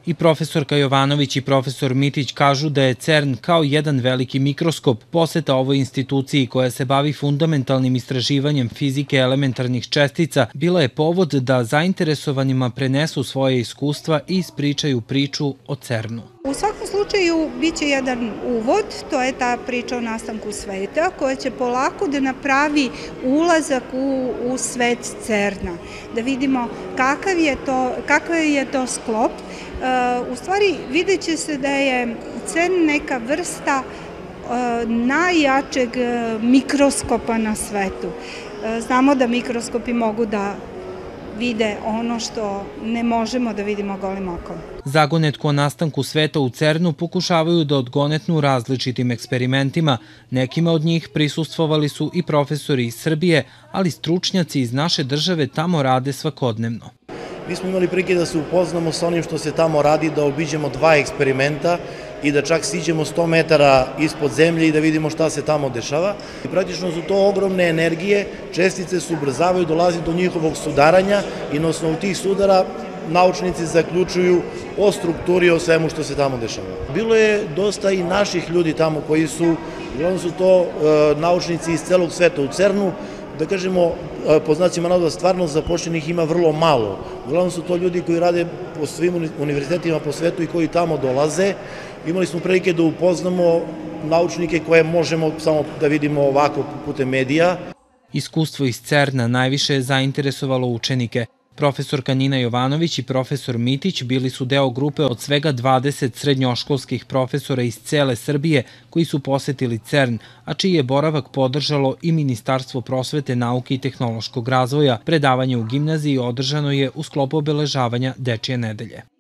I profesorka Jovanović i profesor Mitić kažu da je CERN kao jedan veliki mikroskop. Poseta ovoj instituciji koja se bavi fundamentalnim istraživanjem fizike elementarnih čestica bila je povod da zainteresovanima prenesu svoje iskustva i ispričaju priču o CERN-u. U svakom slučaju biće jedan uvod, to je ta priča o nastanku sveta koja će polako da napravi ulazak u svet CERN-a, da vidimo kakav je to sklop. U stvari vidjet će se da je CERN neka vrsta najjačeg mikroskopa na svetu. Znamo da mikroskopi mogu da vide ono što ne možemo da vidimo golim okom. Zagonetku o nastanku sveta u CERN-u pokušavaju da odgonetnu različitim eksperimentima. Nekima od njih prisustvovali su i profesori iz Srbije, ali stručnjaci iz naše države tamo rade svakodnevno. Mi smo imali prilike da se upoznamo sa onim što se tamo radi, da obiđemo 2 eksperimenta i da čak siđemo 100 metara ispod zemlje i da vidimo šta se tamo dešava. I praktično su to ogromne energije, čestice se ubrzavaju, dolazi do njihovog sudaranja i na osnovu tih sudara naučnici zaključuju o strukturi, o svemu što se tamo dešava. Bilo je dosta i naših ljudi tamo koji uglavnom su to naučnici iz celog sveta u CERN-u, da kažemo, po znacima navoda, stvarno zapošljenih ima vrlo malo. Uglavnom su to ljudi koji rade po svim univerzitetima po svetu i koji tamo dolaze. Imali smo prilike da upoznamo naučnike koje možemo samo da vidimo ovako putem medija. Iskustvo iz CERN-a najviše je zainteresovalo učenike. Profesorka Nina Jovanović i profesor Mitić bili su deo grupe od svega 20 srednjoškolskih profesora iz cele Srbije koji su posetili CERN, a čiji je boravak podržalo i Ministarstvo prosvete, nauke i tehnološkog razvoja. Predavanje u gimnaziji održano je u sklopu obeležavanja Dečije nedelje.